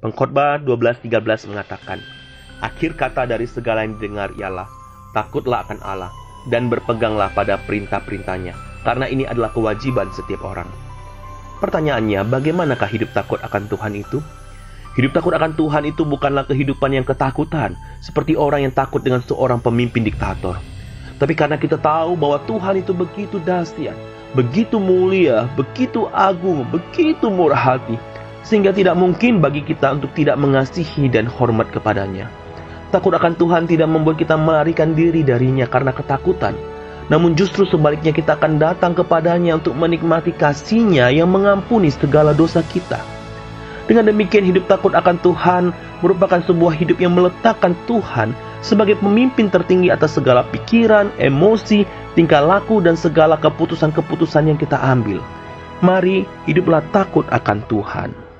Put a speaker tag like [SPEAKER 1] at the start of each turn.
[SPEAKER 1] Pengkhotbah 12:13 mengatakan, akhir kata dari segala yang didengar ialah, takutlah akan Allah, dan berpeganglah pada perintah-perintahnya, karena ini adalah kewajiban setiap orang. Pertanyaannya, bagaimanakah hidup takut akan Tuhan itu? Hidup takut akan Tuhan itu bukanlah kehidupan yang ketakutan, seperti orang yang takut dengan seorang pemimpin diktator. Tapi karena kita tahu bahwa Tuhan itu begitu dahsyat, begitu mulia, begitu agung, begitu murah hati, sehingga tidak mungkin bagi kita untuk tidak mengasihi dan hormat kepadanya. Takut akan Tuhan tidak membuat kita melarikan diri darinya karena ketakutan, namun justru sebaliknya kita akan datang kepadanya untuk menikmati kasih-Nya yang mengampuni segala dosa kita. Dengan demikian, hidup takut akan Tuhan merupakan sebuah hidup yang meletakkan Tuhan sebagai pemimpin tertinggi atas segala pikiran, emosi, tingkah laku, dan segala keputusan-keputusan yang kita ambil. Mari hiduplah takut akan Tuhan.